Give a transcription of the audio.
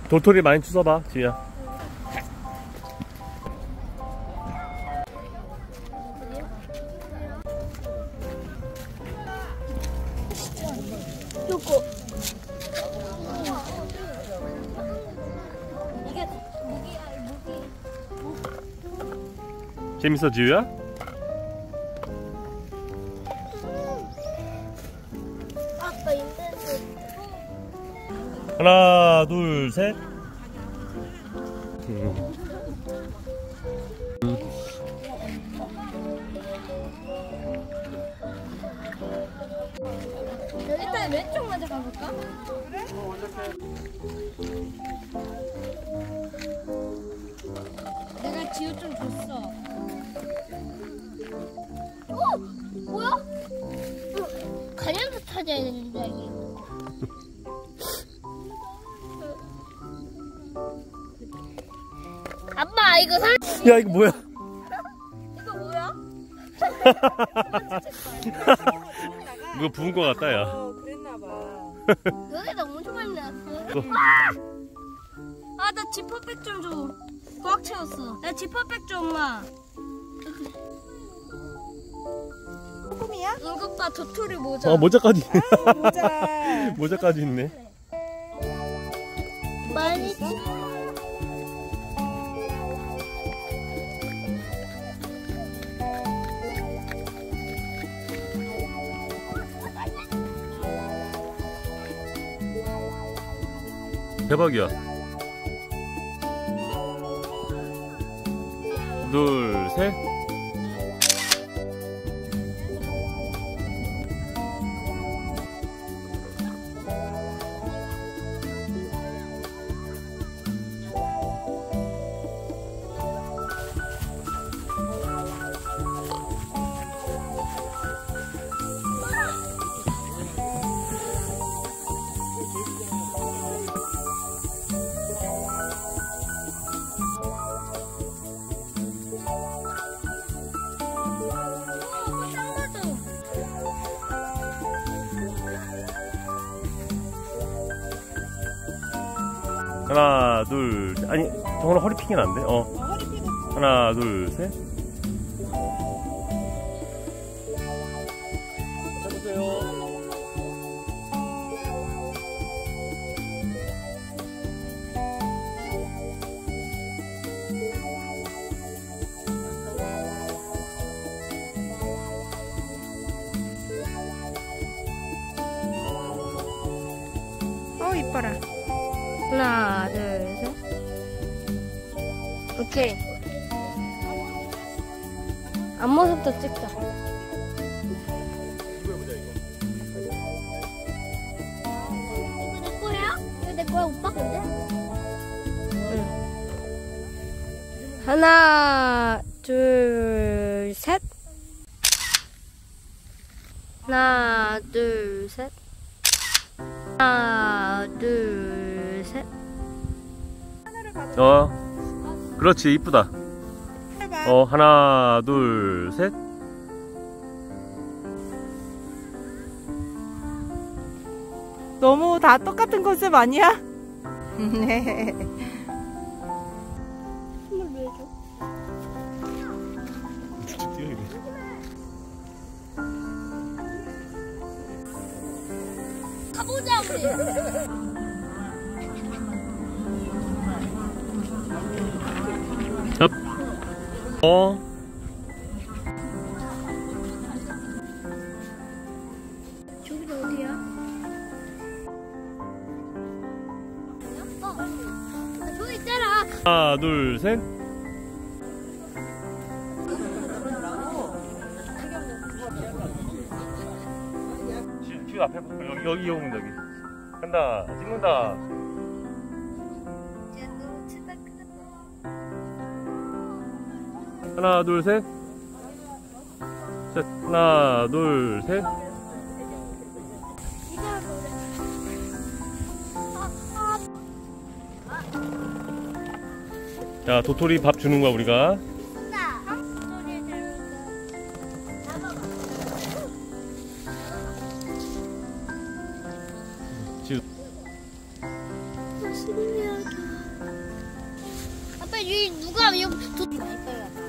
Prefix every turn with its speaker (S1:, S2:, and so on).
S1: 도토리 많이 주워봐, 지우야.
S2: 요거. 이게 무기.
S1: 재밌어, 지우야?
S2: 아빠 인터넷.
S1: 하나, 둘, 셋.
S2: 일단 왼쪽 먼저 가볼까?
S1: 그래?
S2: 내가 지우 좀 줬어. 뭐야? 가냐도 찾아야 되는데 여기. 아빠 이거
S1: 야, 이거 뭐야?
S2: 이거 뭐야?
S1: 이거 부은 거 같다, 야.
S3: 그랬나봐.
S2: 여기다 엄청 많이 나왔어.
S1: 또.
S2: 아, 나 지퍼백 좀 줘. 꽉 채웠어. 나 지퍼백 줘, 엄마.
S3: 소금이야?
S2: 이것 봐, 도토리 모자.
S1: 모자까지.
S3: 아, 모자.
S1: 모자까지 있네.
S2: 많이
S1: 대박이야. 둘, 셋. 하나, 둘, 셋. 아니, 정원아 허리 핑계는 안 돼?
S3: 허리 펴고.
S1: 하나, 둘, 셋. 해보세요.
S3: 이뻐라.
S2: 하나, 둘, 셋. 오케이. 앞모습도 찍자. 이거 내 거야? 이거 내 거야, 오빠 근데? 응. 하나, 둘, 셋. 하나, 둘, 셋. 하나, 둘, 셋.
S1: 그렇지, 이쁘다.
S3: 해봐.
S1: 하나, 둘, 셋.
S3: 너무 다 똑같은 컨셉 아니야? 네.
S2: 선물 왜 줘? 가보자 우리.
S1: 업.
S2: 저기 어디야? 저기 있잖아.
S1: 하나, 둘, 셋. 지금 앞에 볼까? 여기 오면 여기. 간다. 찍는다. 하나, 둘, 셋. 셋. 하나, 둘, 셋. 자, 도토리 밥 주는 거야, 우리가. 지우.
S2: 신기하다. 아빠 여기 누가 여기 도...